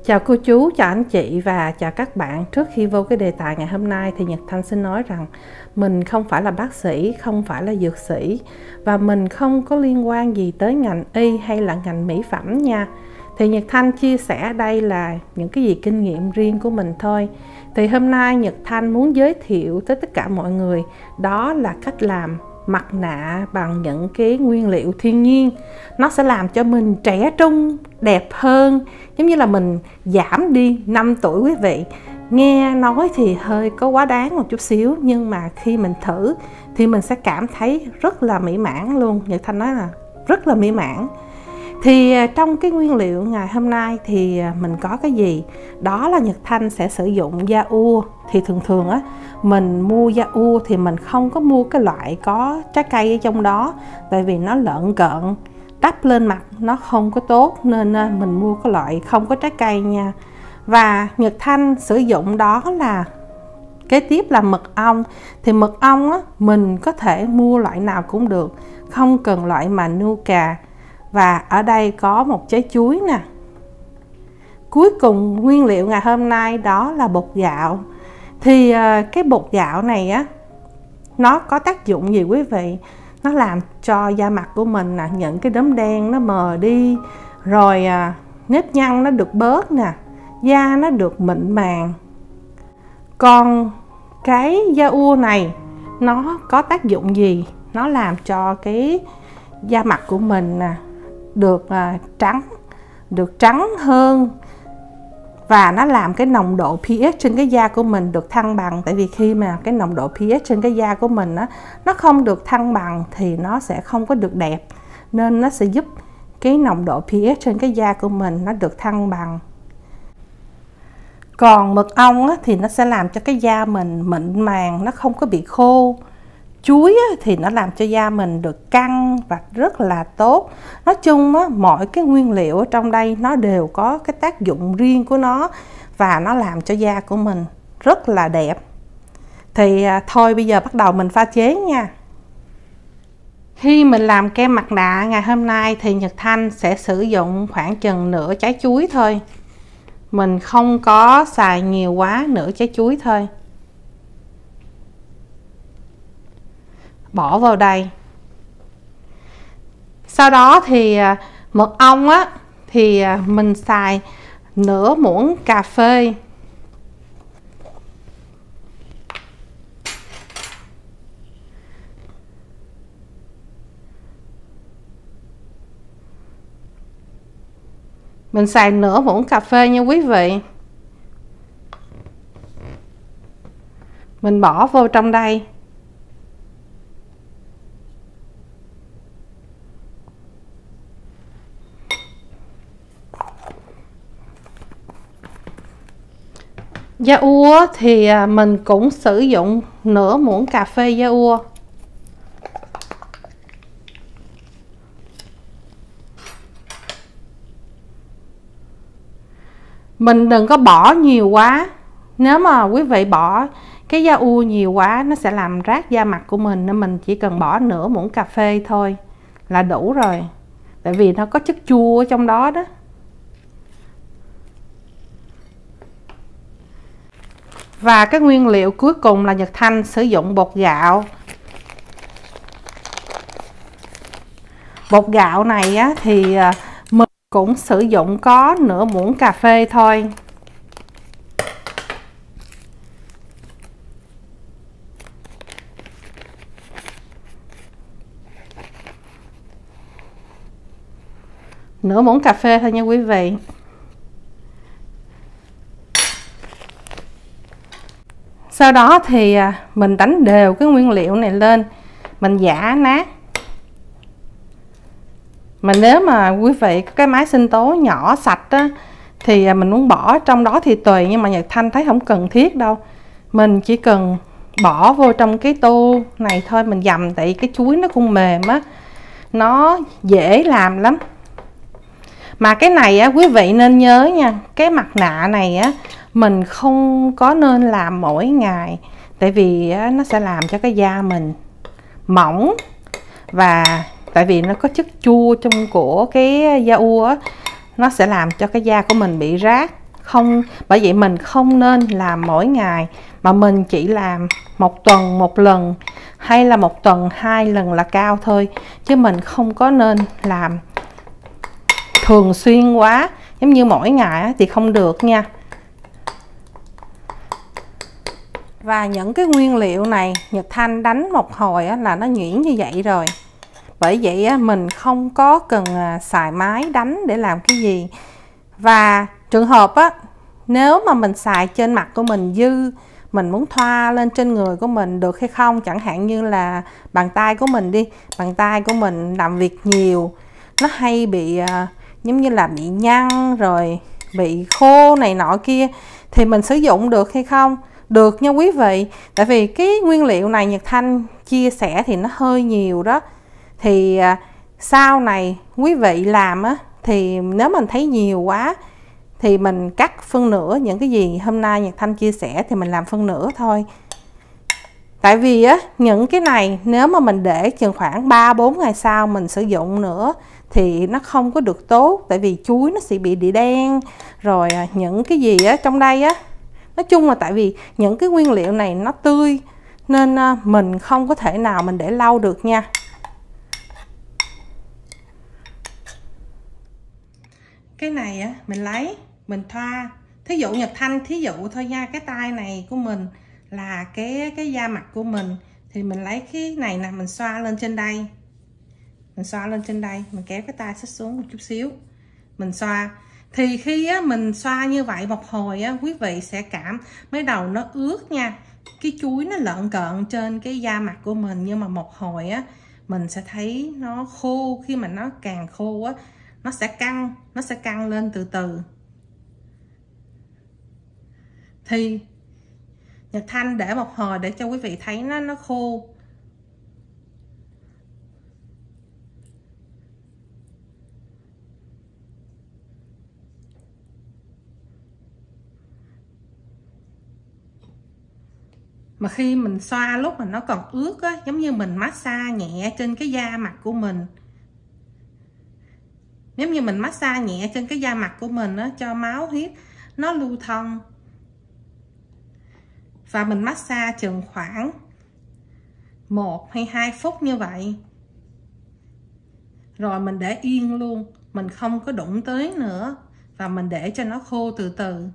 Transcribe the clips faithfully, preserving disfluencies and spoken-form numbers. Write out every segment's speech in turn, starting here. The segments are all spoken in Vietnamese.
Chào cô chú, chào anh chị và chào các bạn. Trước khi vô cái đề tài ngày hôm nay thì Nhật Thanh xin nói rằng mình không phải là bác sĩ, không phải là dược sĩ và mình không có liên quan gì tới ngành y hay là ngành mỹ phẩm nha. Thì Nhật Thanh chia sẻ đây là những cái gì kinh nghiệm riêng của mình thôi. Thì hôm nay Nhật Thanh muốn giới thiệu tới tất cả mọi người đó là cách làm mặt nạ bằng những cái nguyên liệu thiên nhiên. Nó sẽ làm cho mình trẻ trung, đẹp hơn, giống như là mình giảm đi năm tuổi quý vị. Nghe nói thì hơi có quá đáng một chút xíu, nhưng mà khi mình thử thì mình sẽ cảm thấy rất là mỹ mãn luôn. Nhật Thanh nói là rất là mỹ mãn. Thì trong cái nguyên liệu ngày hôm nay thì mình có cái gì? Đó là Nhật Thanh sẽ sử dụng da ua. Thì thường thường á, mình mua da ua thì mình không có mua cái loại có trái cây ở trong đó, tại vì nó lợn cợn, đắp lên mặt nó không có tốt, nên mình mua cái loại không có trái cây nha. Và Nhật Thanh sử dụng đó là kế tiếp là mật ong. Thì mật ong á, mình có thể mua loại nào cũng được, không cần loại Manuka. Và ở đây có một trái chuối nè. Cuối cùng nguyên liệu ngày hôm nay đó là bột gạo. Thì cái bột gạo này á, nó có tác dụng gì quý vị? Nó làm cho da mặt của mình nè, những cái đốm đen nó mờ đi, rồi à, nếp nhăn nó được bớt nè, da nó được mịn màng. Còn cái da ua này nó có tác dụng gì? Nó làm cho cái da mặt của mình nè được à, trắng, được trắng hơn. Và nó làm cái nồng độ pH trên cái da của mình được thăng bằng. Tại vì khi mà cái nồng độ pH trên cái da của mình á, nó không được thăng bằng thì nó sẽ không có được đẹp. Nên nó sẽ giúp cái nồng độ pH trên cái da của mình nó được thăng bằng. Còn mật ong á, thì nó sẽ làm cho cái da mình mịn màng, nó không có bị khô. Chuối á, thì nó làm cho da mình được căng và rất là tốt. Nói chung á, mọi cái nguyên liệu ở trong đây nó đều có cái tác dụng riêng của nó, và nó làm cho da của mình rất là đẹp. Thì à, thôi bây giờ bắt đầu mình pha chế nha. Khi mình làm kem mặt nạ ngày hôm nay thì Nhật Thanh sẽ sử dụng khoảng chừng nửa trái chuối thôi. Mình không có xài nhiều quá, nửa trái chuối thôi. Bỏ vào đây. Sau đó thì mật ong á, thì mình xài nửa muỗng cà phê. Mình xài nửa muỗng cà phê nha quý vị. Mình bỏ vô trong đây. Da ua thì mình cũng sử dụng nửa muỗng cà phê da ua. Mình đừng có bỏ nhiều quá. Nếu mà quý vị bỏ cái da ua nhiều quá nó sẽ làm rát da mặt của mình, nên mình chỉ cần bỏ nửa muỗng cà phê thôi là đủ rồi. Tại vì nó có chất chua ở trong đó đó. Và cái nguyên liệu cuối cùng là Nhật Thanh sử dụng bột gạo. Bột gạo này á, thì mình cũng sử dụng có nửa muỗng cà phê thôi. Nửa muỗng cà phê thôi nha quý vị. Sau đó thì mình đánh đều cái nguyên liệu này lên, mình giã nát. Mà nếu mà quý vị có cái máy sinh tố nhỏ sạch á, thì mình muốn bỏ trong đó thì tùy, nhưng mà Nhật Thanh thấy không cần thiết đâu. Mình chỉ cần bỏ vô trong cái tô này thôi, mình dầm, tại cái chuối nó cũng mềm á, nó dễ làm lắm. Mà cái này á, quý vị nên nhớ nha, cái mặt nạ này á, mình không có nên làm mỗi ngày. Tại vì á, nó sẽ làm cho cái da mình mỏng. Và tại vì nó có chất chua trong của cái da ua á, nó sẽ làm cho cái da của mình bị rát, không, bởi vậy mình không nên làm mỗi ngày, mà mình chỉ làm một tuần một lần hay là một tuần hai lần là cao thôi, chứ mình không có nên làm thường xuyên quá, giống như mỗi ngày thì không được nha. Và những cái nguyên liệu này Nhật Thanh đánh một hồi là nó nhuyễn như vậy rồi, bởi vậy mình không có cần xài máy đánh để làm cái gì. Và trường hợp á, nếu mà mình xài trên mặt của mình dư, mình muốn thoa lên trên người của mình được hay không, chẳng hạn như là bàn tay của mình đi, bàn tay của mình làm việc nhiều, nó hay bị uh, giống như là bị nhăn rồi bị khô này nọ kia, thì mình sử dụng được hay không? Được nha quý vị, tại vì cái nguyên liệu này Nhật Thanh chia sẻ thì nó hơi nhiều đó, thì uh, sau này quý vị làm á, thì nếu mình thấy nhiều quá thì mình cắt phân nửa. Những cái gì hôm nay Nhật Thanh chia sẻ thì mình làm phân nửa thôi. Tại vì á, những cái này nếu mà mình để chừng khoảng ba bốn ngày sau mình sử dụng nữa thì nó không có được tốt, tại vì chuối nó sẽ bị địa đen rồi những cái gì á trong đây á. Nói chung là tại vì những cái nguyên liệu này nó tươi nên mình không có thể nào mình để lâu được nha. Cái này á mình lấy mình thoa, thí dụ Nhật Thanh thí dụ thôi nha, cái tay này của mình là cái cái da mặt của mình, thì mình lấy cái này nè, mình xoa lên trên đây, mình xoa lên trên đây, mình kéo cái tay xích xuống một chút xíu, mình xoa. Thì khi á mình xoa như vậy một hồi á, quý vị sẽ cảm mấy đầu nó ướt nha, cái chuối nó lợn cợn trên cái da mặt của mình, nhưng mà một hồi á mình sẽ thấy nó khô. Khi mà nó càng khô á, nó sẽ căng, nó sẽ căng lên từ từ. Thì Nhật Thanh để một hồi để cho quý vị thấy nó nó khô. Mà khi mình xoa lúc mà nó còn ướt á, giống như mình massage nhẹ trên cái da mặt của mình, giống như mình massage nhẹ trên cái da mặt của mình á, cho máu huyết nó lưu thông. Và mình massage chừng khoảng một hay hai phút như vậy, rồi mình để yên luôn, mình không có đụng tới nữa, và mình để cho nó khô từ từ.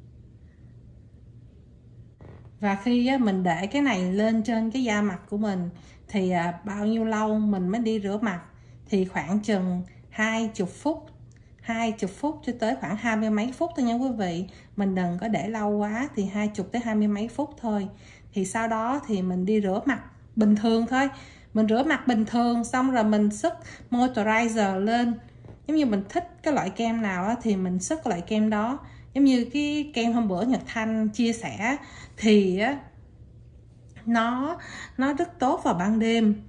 Và khi á, mình để cái này lên trên cái da mặt của mình thì à, bao nhiêu lâu mình mới đi rửa mặt? Thì khoảng chừng hai mươi phút, hai mươi phút cho tới khoảng hai mươi mấy phút thôi nha quý vị. Mình đừng có để lâu quá, thì hai mươi tới hai mươi mấy phút thôi. Thì sau đó thì mình đi rửa mặt bình thường thôi. Mình rửa mặt bình thường xong rồi mình xức moisturizer lên. Giống như mình thích cái loại kem nào á, thì mình xức cái loại kem đó. Giống như cái kem hôm bữa Nhật Thanh chia sẻ thì á, nó nó rất tốt vào ban đêm.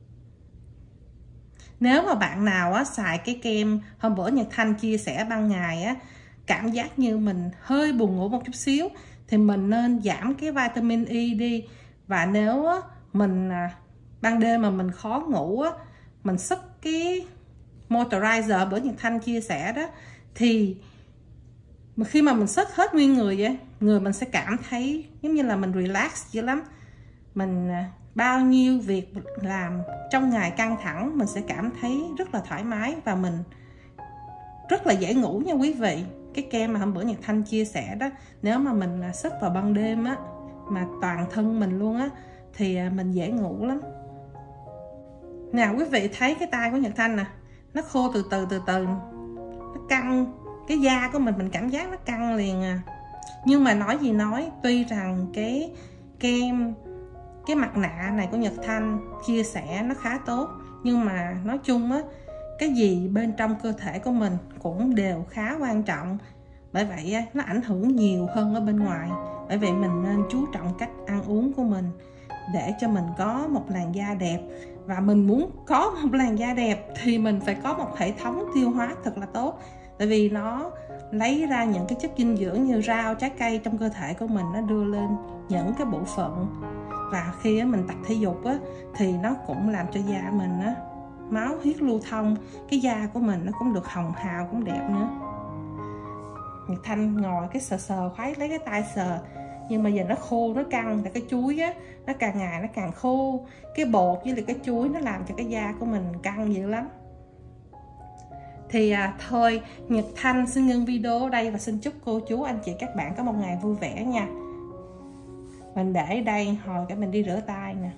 Nếu mà bạn nào á, xài cái kem hôm bữa Nhật Thanh chia sẻ ban ngày á, cảm giác như mình hơi buồn ngủ một chút xíu, thì mình nên giảm cái vitamin E đi. Và nếu á, mình à, ban đêm mà mình khó ngủ á, mình xức cái moisturizer bữa Nhật Thanh chia sẻ đó, thì mà khi mà mình xức hết nguyên người vậy, người mình sẽ cảm thấy giống như là mình relax dữ lắm. Mình bao nhiêu việc làm trong ngày căng thẳng, mình sẽ cảm thấy rất là thoải mái và mình rất là dễ ngủ nha quý vị. Cái kem mà hôm bữa Nhật Thanh chia sẻ đó, nếu mà mình xức vào ban đêm á, mà toàn thân mình luôn á, thì mình dễ ngủ lắm. Nào quý vị thấy cái tay của Nhật Thanh nè, nó khô từ từ từ từ, nó căng, cái da của mình mình cảm giác nó căng liền à. Nhưng mà nói gì nói, tuy rằng cái kem, cái mặt nạ này của Nhật Thanh chia sẻ nó khá tốt, nhưng mà nói chung á, cái gì bên trong cơ thể của mình cũng đều khá quan trọng. Bởi vậy á, nó ảnh hưởng nhiều hơn ở bên ngoài. Bởi vậy mình nên chú trọng cách ăn uống của mình để cho mình có một làn da đẹp. Và mình muốn có một làn da đẹp thì mình phải có một hệ thống tiêu hóa thật là tốt. Tại vì nó lấy ra những cái chất dinh dưỡng như rau, trái cây trong cơ thể của mình, nó đưa lên những cái bộ phận. Và khi mình tập thể dục á, thì nó cũng làm cho da mình á, máu huyết lưu thông, cái da của mình nó cũng được hồng hào, cũng đẹp nữa. Nhật Thanh ngồi cái sờ sờ khoái lấy cái tay sờ, nhưng mà giờ nó khô, nó căng, tại cái chuối á nó càng ngày nó càng khô, cái bột với lại cái chuối nó làm cho cái da của mình căng dữ lắm. Thì à, thôi Nhật Thanh xin ngưng video ở đây và xin chúc cô chú anh chị các bạn có một ngày vui vẻ nha. Mình để đây hồi cả mình đi rửa tay nè.